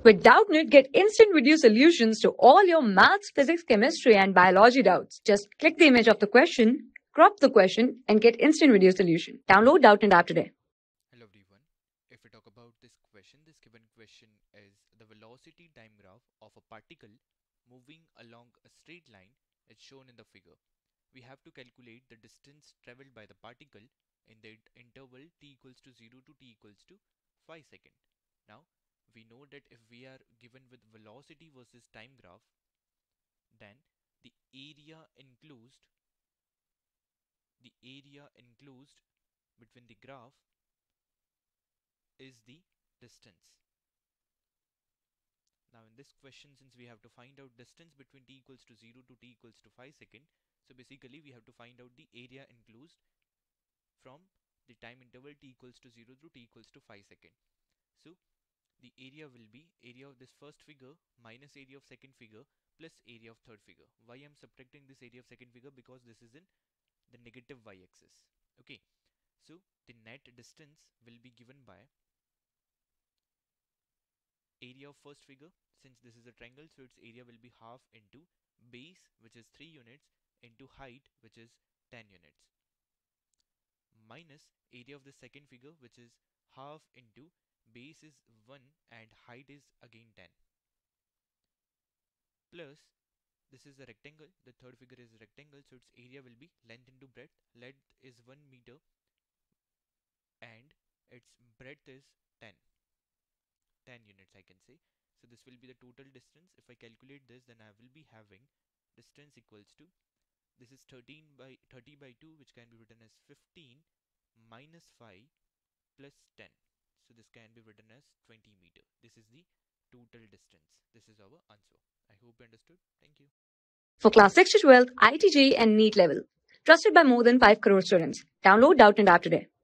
With Doubtnut, get instant video solutions to all your maths, physics, chemistry, and biology doubts. Just click the image of the question, crop the question, and get instant video solution. Download Doubtnut app today. Hello everyone. If we talk about this given question is the velocity time graph of a particle moving along a straight line is shown in the figure. We have to calculate the distance traveled by the particle in the interval t equals to 0 to t equals to 5 seconds. Now, we know that if we are given with velocity versus time graph, then the area enclosed between the graph is the distance. Now in this question, since we have to find out distance between t equals to 0 to t equals to 5 seconds, so basically we have to find out the area enclosed from the time interval t equals to 0 to t equals to 5 seconds. So the area will be area of this first figure minus area of second figure plus area of third figure. Why I'm subtracting this area of second figure? Because this is in the negative y-axis. Okay, so the net distance will be given by area of first figure. Since this is a triangle, so its area will be half into base, which is 3 units, into height, which is 10 units, minus area of the second figure, which is half into base is 1 and height is again 10, plus this is a rectangle, the third figure is a rectangle, so its area will be length into breadth. Length is 1 meter and its breadth is 10 units, I can say. So this will be the total distance. If I calculate this, then I will be having distance equals to, this is 30 by 2, which can be written as 15 minus 5 plus 10. So this can be written as 20 meter. This is the total distance. This is our answer. I hope you understood. Thank you. For class 6 to 12, IIT JEE and NEET level. Trusted by more than 5 crore students. Download Doubtnut app today.